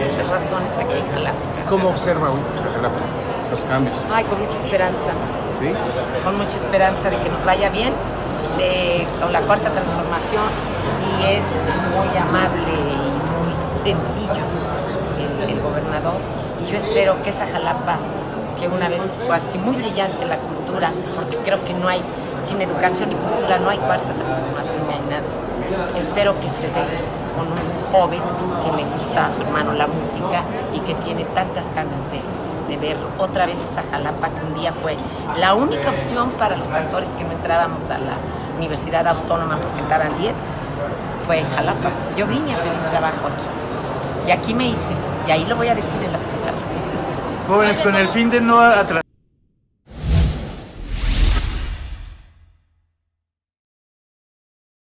muchas razones aquí en Jalapa. ¿Cómo observa Jalapa los cambios? Ay, con mucha esperanza. ¿Sí? Con mucha esperanza de que nos vaya bien, con la cuarta transformación, y es muy amable y muy sencillo el gobernador, y yo espero que esa Jalapa, que una vez fue así muy brillante la cultura, porque creo que no hay, sin educación y cultura no hay cuarta transformación ni hay nada. Espero que se dé con un joven que le gusta a su hermano la música y que tiene tantas ganas de ver otra vez esta Jalapa, que un día fue la única opción para los actores que no entrábamos a la Universidad Autónoma porque entraban 10, fue Jalapa. Yo vine a pedir trabajo aquí y aquí me hice, y ahí lo voy a decir en las palabras. Jóvenes, con el fin de no atrasar